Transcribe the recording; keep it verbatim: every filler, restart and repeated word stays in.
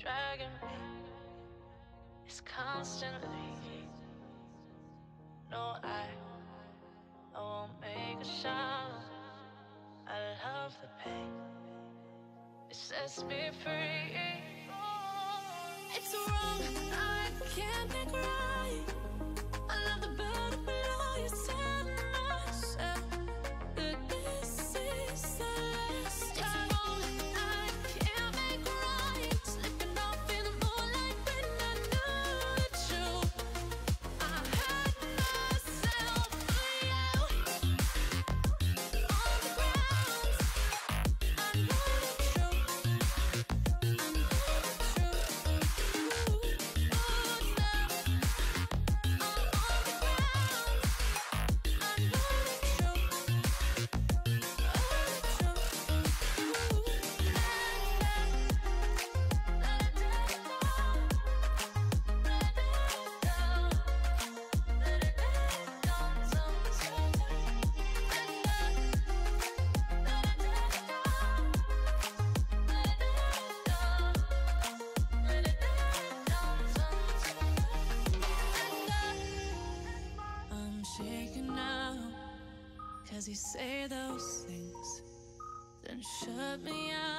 dragging me. It's constantly. No, I, I won't make a sound. I love the pain. It sets me free. It's wrong, I can't make right. I love the burden below you. Tell myself that this is the last time. It's wrong, I can't make right. Slipping off in the moonlight when I knew the truth. I had myself for you. On the ground, I know the truth. I know the truth. Ooh, oh no. I'm shaking now, 'cause you say those things, then shut me out.